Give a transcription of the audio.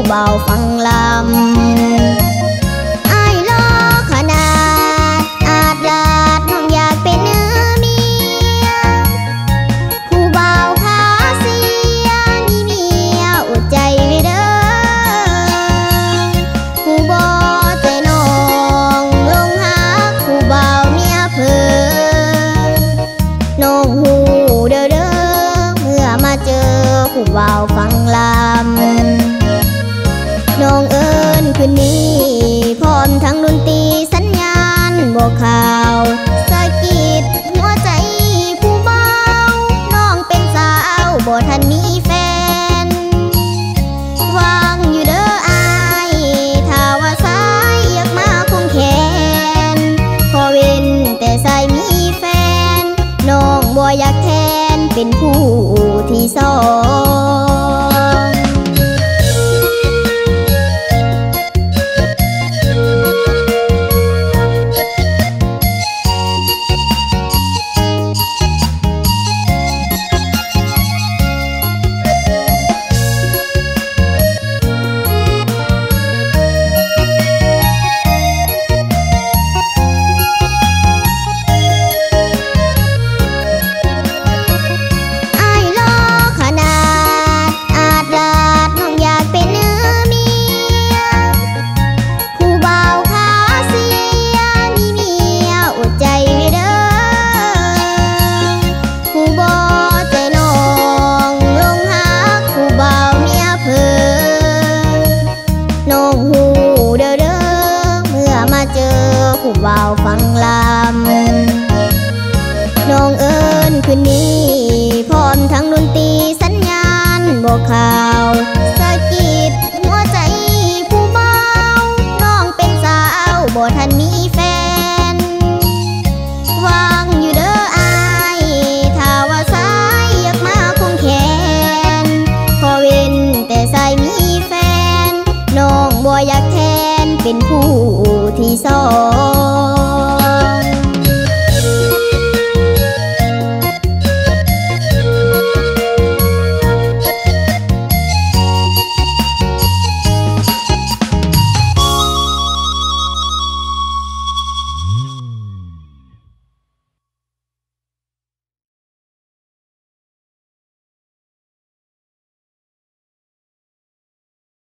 เบาฟังลำไอ้ล้อขนาดอาจลาดน้องอยากเป็นเนื้อเมียผู้เบาขาเสียนี่เมียอดใจไว้เด้อผู้บ่ใจน้องลงหักผู้เบาเมียเพิ่นน้องหูเด้อเมื่อมาเจอผู้เบาฟังลำน้องเอิญคืนนี้พร้อมทั้งดนตรีสัญญาณบอกข่าวสะกิดหัวใจผู้เบาน้องเป็นสาวบ่ทันมีแฟนวางอยู่เด้ออายถ้าว่าสายอยากมาคงแขนพอเว้นแต่สายมีแฟนน้องบ่อยากแทนเป็นผู้ที่สองผู้เบาฟังลำน้องเอิญคืนนี้พร้อมทั้งดนตรีสัญญาณบอกข่าวสะกิดหัวใจผู้เบาน้องเป็นสาวบ่ทันมีแฟนวางอยู่เด้ออายถ้าว่าสายอยากมาคงแขนพอเว้นแต่สายมีแฟนน้องบ่อยากแทนเป็นผู้